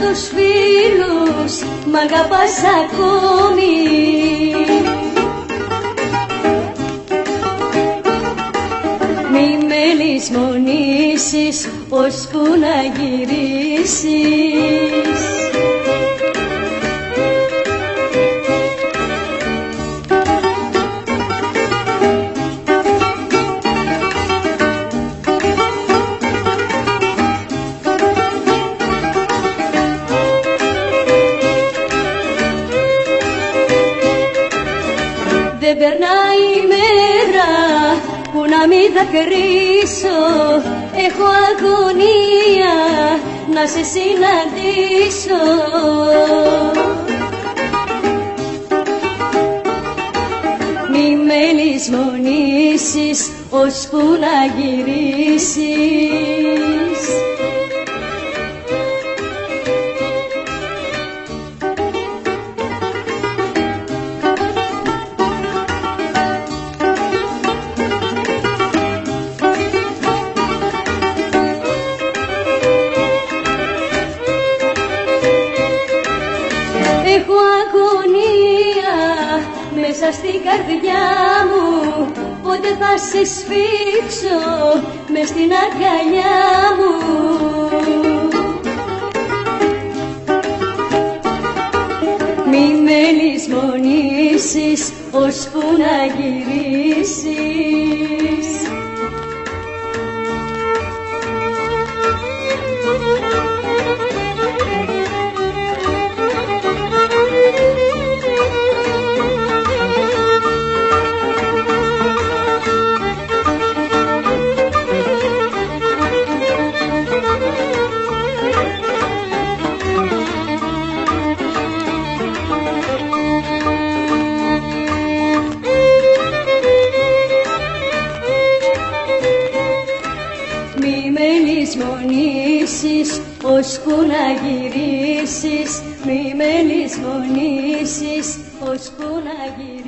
τους φίλους, μ' αγαπάς ακόμη. Μη με λησμονήσεις, ώσπου να γυρίσεις. Δεν περνάει μέρα που να μην δακρύσω. Έχω αγωνία να σε συναντήσω. Μη με λησμονήσεις, ώσπου να γυρίσεις. Έχω αγωνία μέσα στην καρδιά μου, πότε θα σε σφίξω μες στην αγκαλιά μου. Μη με λησμονήσεις, ώσπου να γυρίσεις. Μη με λησμονήσεις, ώσπου να γυρίσεις. Μη με λησμονήσεις, ώσπου να γυρίσεις.